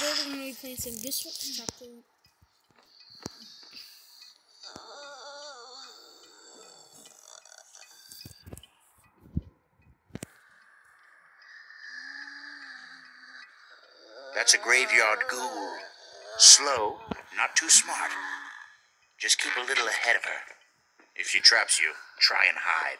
we're going to be playing some goosebumps chapter. That's a graveyard ghoul. Slow, not too smart. Just keep a little ahead of her. If she traps you, try and hide.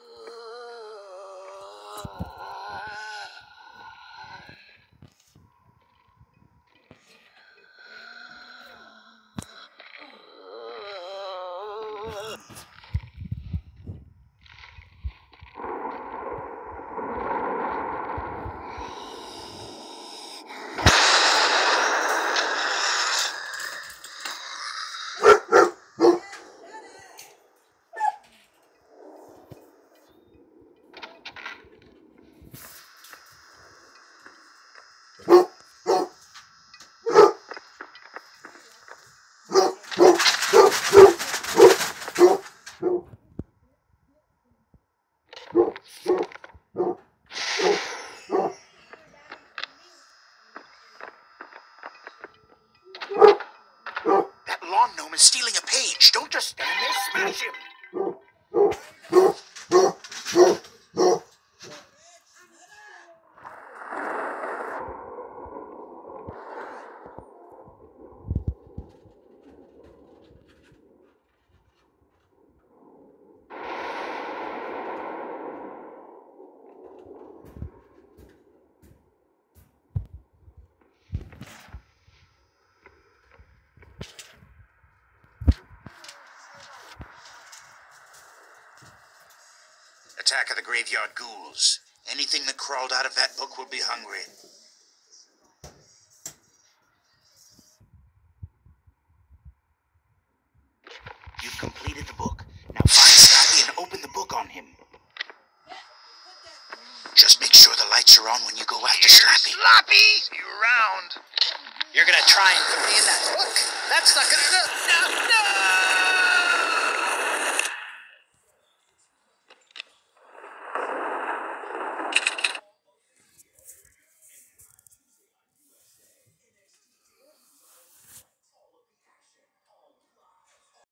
That lawn gnome is stealing a page. Don't just stand there, smash him. Attack of the Graveyard Ghouls. Anything that crawled out of that book will be hungry. You've completed the book. Now find Slappy and open the book on him. Just make sure the lights are on when you go after Slappy. Slappy! See you around. You're gonna try and put me in that book? That's not gonna... No!